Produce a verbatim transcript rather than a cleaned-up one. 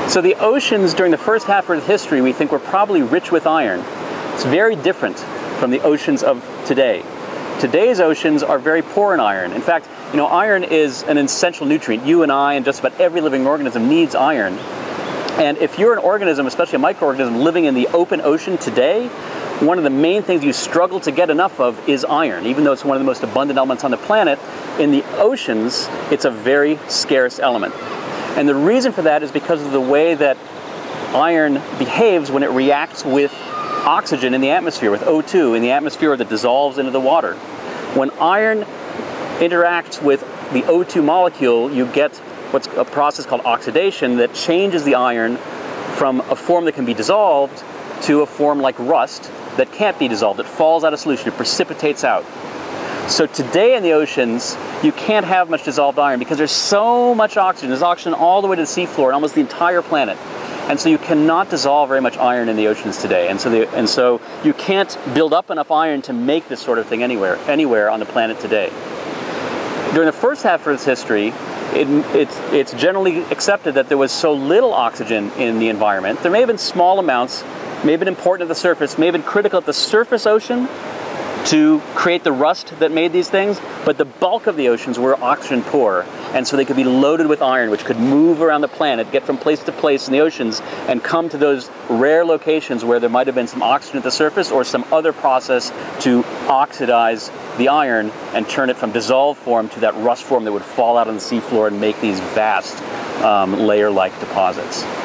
So the oceans during the first half of Earth's history, we think, were probably rich with iron. It's very different from the oceans of today. Today's oceans are very poor in iron. In fact, you know, iron is an essential nutrient. You and I and just about every living organism needs iron. And if you're an organism, especially a microorganism, living in the open ocean today, one of the main things you struggle to get enough of is iron. Even though it's one of the most abundant elements on the planet, in the oceans, it's a very scarce element. And the reason for that is because of the way that iron behaves when it reacts with oxygen in the atmosphere, with O two in the atmosphere that dissolves into the water. When iron interacts with the O two molecule, you get what's a process called oxidation that changes the iron from a form that can be dissolved to a form like rust that can't be dissolved. It falls out of solution, it precipitates out. So today in the oceans, you can't have much dissolved iron because there's so much oxygen. There's oxygen all the way to the seafloor and almost the entire planet. And so you cannot dissolve very much iron in the oceans today. And so, the, and so you can't build up enough iron to make this sort of thing anywhere, anywhere on the planet today. During the first half of Earth's history, it, it's, it's generally accepted that there was so little oxygen in the environment. There may have been small amounts, may have been important at the surface, may have been critical at the surface ocean to create the rust that made these things, but the bulk of the oceans were oxygen poor, and so they could be loaded with iron, which could move around the planet, get from place to place in the oceans, and come to those rare locations where there might have been some oxygen at the surface or some other process to oxidize the iron and turn it from dissolved form to that rust form that would fall out on the seafloor and make these vast um, layer-like deposits.